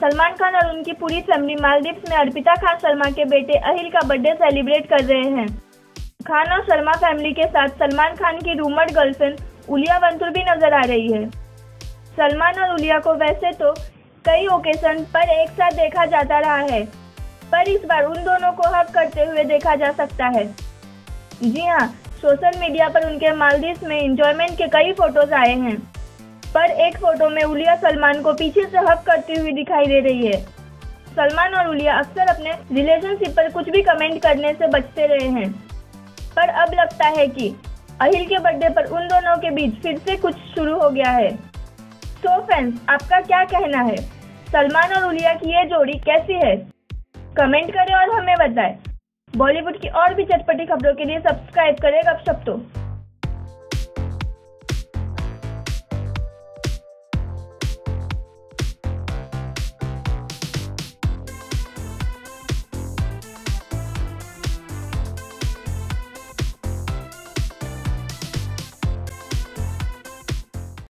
सलमान खान और उनकी पूरी फैमिली मालदीव्स में अर्पिता खान शर्मा के बेटे अहिल का बर्थडे सेलिब्रेट कर रहे हैं। खान और शर्मा फैमिली के साथ सलमान खान की रूमर्ड गर्लफ्रेंड इउलिया वंतुर भी नजर आ रही है। सलमान और इउलिया को वैसे तो कई ओकेजन पर एक साथ देखा जाता रहा है, पर इस बार उन दोनों को हग करते हुए देखा जा सकता है। जी हाँ, सोशल मीडिया पर उनके मालदीव्स में एंजॉयमेंट के कई फोटोज आए हैं, पर एक फोटो में इउलिया सलमान को पीछे से हग करती हुई दिखाई दे रही है। सलमान और इउलिया अक्सर अपने रिलेशनशिप पर कुछ भी कमेंट करने से बचते रहे हैं, पर अब लगता है कि अहिल के बर्थडे पर उन दोनों के बीच फिर से कुछ शुरू हो गया है। तो फ्रेंड्स, आपका क्या कहना है? सलमान और इउलिया की ये जोड़ी कैसी है? कमेंट करें और हमें बताएं। बॉलीवुड की और भी चटपटी खबरों के लिए सब्सक्राइब करें गपशप तो।